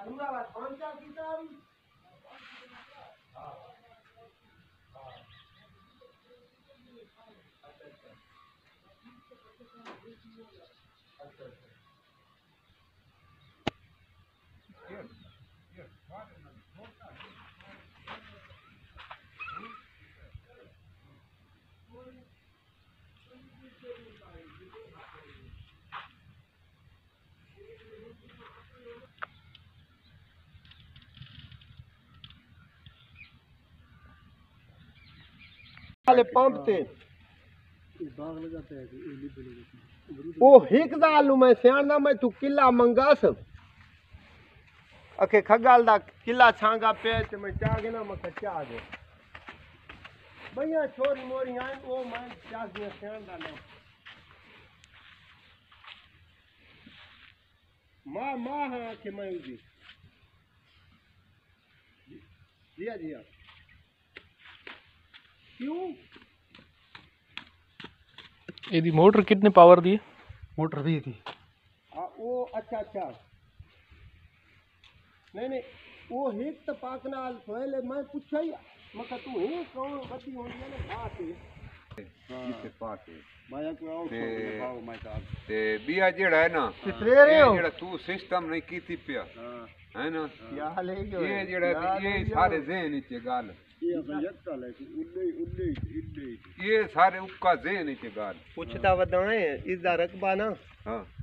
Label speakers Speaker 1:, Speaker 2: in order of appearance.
Speaker 1: pump थे ओ हिक दाल मैं सियाणा मैं तू किला मंगास अखे खगाल दा किला छांगा पे ते मैं चागे ना मैं चाह दे भैया छोरी मोरी आन ओ मैं चाह दिया सियाणा ना मां हां के मैं उदी जिया क्यों
Speaker 2: यदि मोटर कितने पावर दी
Speaker 3: मोटर दी थी
Speaker 1: वो अच्छा नहीं वो हिक तो पाकनाल पहले मैं पूछा ही मका तू ही कौन बती होंदी है ना बात
Speaker 4: इसे पाके
Speaker 1: माया को आओ खाओ मैं का
Speaker 4: ते बिया जेड़ा है ना
Speaker 1: कितरे रे हो
Speaker 4: जेड़ा तू सिस्टम नहीं कीती पिया है ना
Speaker 1: क्या ले गयो
Speaker 4: ये जेड़ा ये सारे ज़हन नीचे गाल
Speaker 1: ये यक्का ले उल्ले
Speaker 4: ये सारे उपका ज़हन नीचे गाल
Speaker 1: पूछता वदाए इसदा रकबा ना
Speaker 4: हां